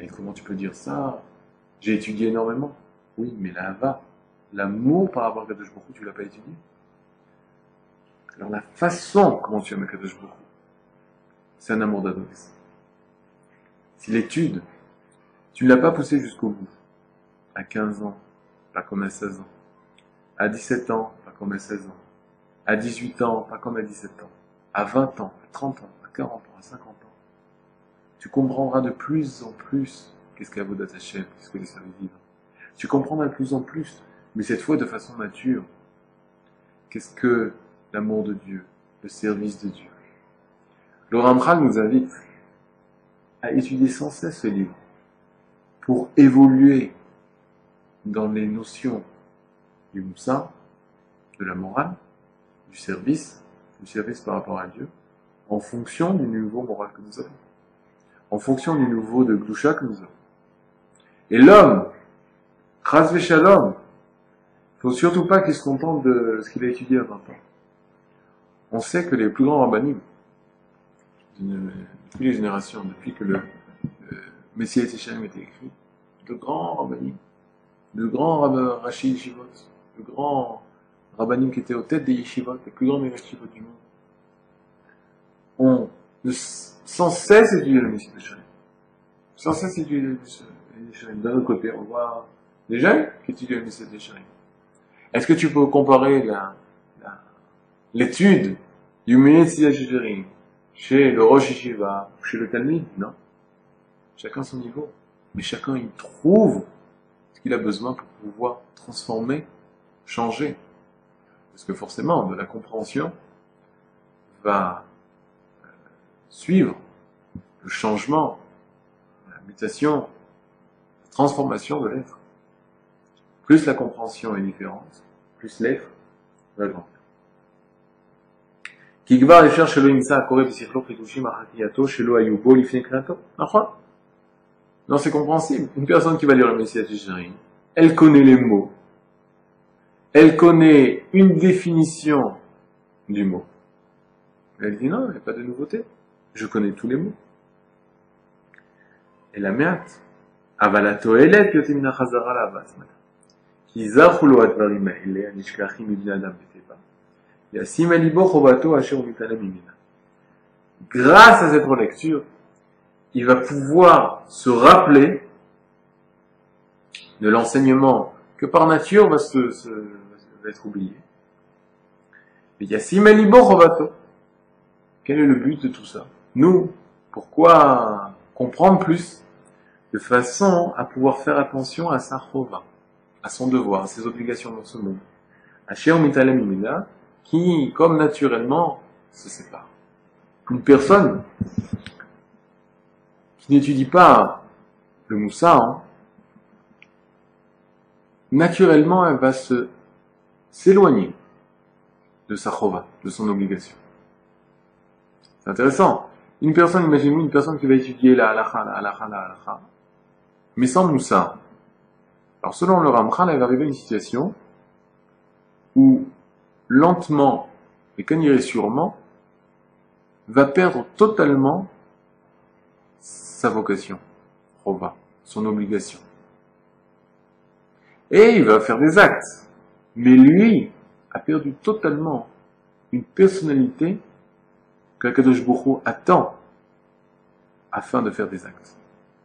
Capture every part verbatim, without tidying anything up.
Mais comment tu peux dire ça? J'ai étudié énormément. Oui, mais la hava, l'amour par rapport à Kadosh Baruch Hu, tu l'as pas étudié. Alors la façon comment tu aimes Kadosh Baruch Hu, c'est un amour d'adolescent. Si l'étude, tu ne l'as pas poussé jusqu'au bout, à quinze ans, pas comme à seize ans, à dix-sept ans, pas comme à seize ans, à dix-huit ans, pas comme à dix-sept ans, à vingt ans, à trente ans, à quarante ans, à cinquante ans, tu comprendras de plus en plus qu'est-ce qu'Avodat Hashem, qu'est-ce que les services vivants. Tu comprendras de plus en plus, mais cette fois de façon mature, qu'est-ce que l'amour de Dieu, le service de Dieu. Le Ramchal nous invite à étudier sans cesse ce livre pour évoluer dans les notions du moussa, de la morale, du service, du service par rapport à Dieu, en fonction du niveau moral que nous avons, en fonction du niveau de Gdusha que nous avons. Et l'homme, Chas v'Shalom, il faut surtout pas qu'il se contente de ce qu'il a étudié à vingt ans. On sait que les plus grands rabbanim, depuis les générations, depuis que le euh, Messiah Yesharim était écrit, de grands rabbanim, de grands rabbins Rashi Yeshivot, de grands rabbanim qui étaient aux têtes des yeshivot, les plus grands yeshivot du monde, ont de, sans cesse étudié le Messiah Yesharim. Sans cesse étudié le Messiah Yesharim. D'un autre côté, on voit des jeunes qui étudient le Messiah Yesharim. Est-ce que tu peux comparer la, la, l'étude du Messiah Yesharim chez le Rosh Yeshiva, chez le Talmid? Non. Chacun son niveau. Mais chacun il trouve ce qu'il a besoin pour pouvoir transformer, changer. Parce que forcément, de la compréhension va euh, suivre le changement, la mutation, la transformation de l'être. Plus la compréhension est différente, plus l'être va grandir. כי כבר אפשר שלא ימצא הקורא בשכלו חידושים אחר קריאתו שלא היו בו לפני קריאתו. נכון? Non, c'est compréhensible. Une personne qui va lire le Messiah Yesharim, elle connaît les mots, elle connaît une définition du mot. Elle dit non, il n'y a pas de nouveauté. Je connais tous les mots. Et la méate, avalato elet yotim na chazara la כי זכו לו הדברים האלה, הנשכחים מבני אדם בטבע, ישים על ליבו חובתו אשר הוא מתעלם ממנה. Grâce à cette relecture, il va pouvoir se rappeler de l'enseignement que par nature va, se, se, va être oublié. Et Yassim al libo chovato. Quel est le but de tout ça? Nous, pourquoi comprendre plus de façon à pouvoir faire attention à sa chova, à son devoir, à ses obligations dans ce monde. Asher mitalem imina, qui, comme naturellement, se sépare. Une personne qui n'étudie pas le moussa, hein, naturellement, elle va se s'éloigner de sa chova, de son obligation. C'est intéressant. Une personne, imaginez-vous une personne qui va étudier la halakha, la halakha, la halakha, mais sans moussa. Alors selon le Ramchal, elle va arriver à une situation où lentement, et qu'on irait sûrement, va perdre totalement sa vocation, chova, son obligation. Et il va faire des actes. Mais lui a perdu totalement une personnalité que Kadosh Baruch Hu attend afin de faire des actes.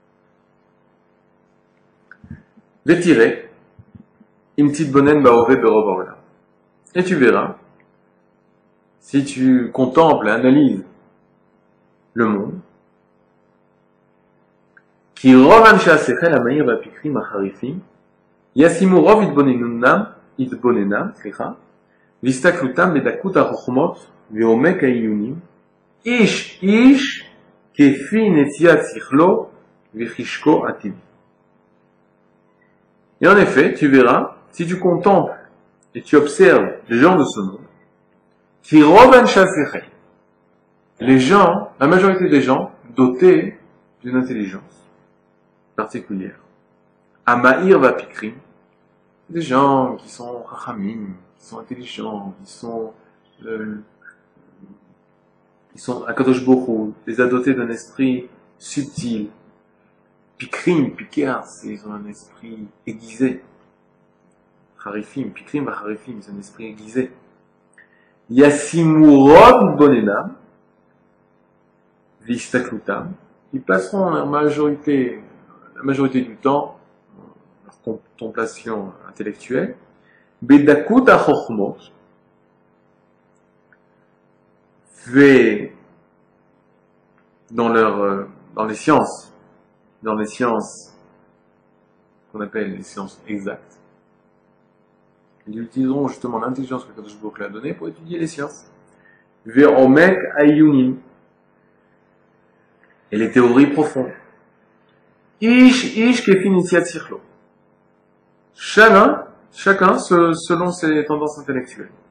Retiré, une petite bonne baové beroborla. Et tu verras, si tu contemples et analyses le monde, qui rovan shasechel amaïr vapikrim acharifim, yasimu rov itbonenunam, itbonenam, slicha, vistaklutam bedakut achochmot, veomek haiyunim, ish ish, kefi netiat sichlo, vechishko ativi. Et en effet, tu verras, si tu contemples et tu observes les gens de ce monde, qui rovan shasechel, les gens, la majorité des gens, dotés d'une intelligence particulière. Amaïr vapikrim, des gens qui sont chachamim, qui sont intelligents, qui sont, euh, qui sont akadosh Baruch Hu, les a dotés d'un esprit subtil, Pikrim, Pikar, ils ont un esprit aiguisé. Harifim, Pikrim, Harifim, c'est un esprit aiguisé. Yassimurod Bonenam, Vistaklutam, ils passeront la majorité, la majorité du temps, leur contemplation intellectuelle, Bedakut Achochmot, fait dans leur, dans les sciences, dans les sciences qu'on appelle les sciences exactes. Ils utiliseront justement l'intelligence que Kadosh Baruch Hu a donnée pour étudier les sciences. Ve'omek ayunim. Et les théories profondes. Ish, ish kefin initiatirlo. Chacun, chacun selon ses tendances intellectuelles.